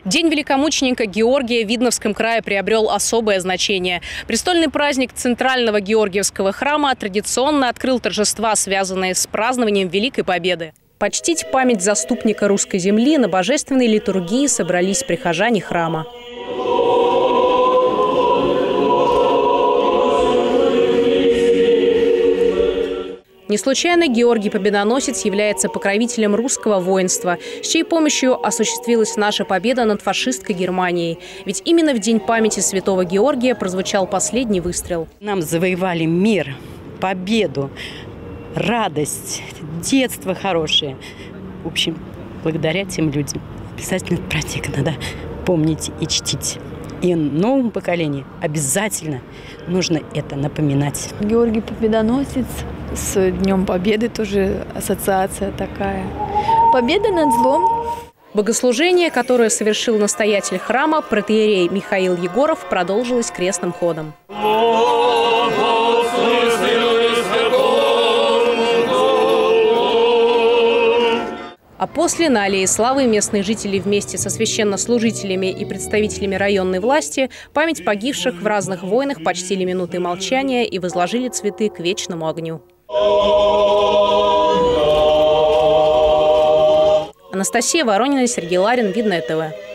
День великомученика Георгия в Видновском крае приобрел особое значение. Престольный праздник Центрального Георгиевского храма традиционно открыл торжества, связанные с празднованием Великой Победы. Почтить память заступника русской земли на божественной литургии собрались прихожане храма. Не случайно Георгий Победоносец является покровителем русского воинства, с чьей помощью осуществилась наша победа над фашистской Германией. Ведь именно в День памяти святого Георгия прозвучал последний выстрел. Нам завоевали мир, победу, радость, детство хорошее. В общем, благодаря тем людям обязательно этот праздник надо помнить и чтить. И новому поколению обязательно нужно это напоминать. Георгий Победоносец, с Днем Победы тоже ассоциация такая. Победа над злом. Богослужение, которое совершил настоятель храма, протоиерей Михаил Егоров, продолжилось крестным ходом. А после на аллее славы местные жители вместе со священнослужителями и представителями районной власти память погибших в разных войнах почтили минутой молчания и возложили цветы к вечному огню. Анастасия Воронина, Сергей Ларин, Видное ТВ.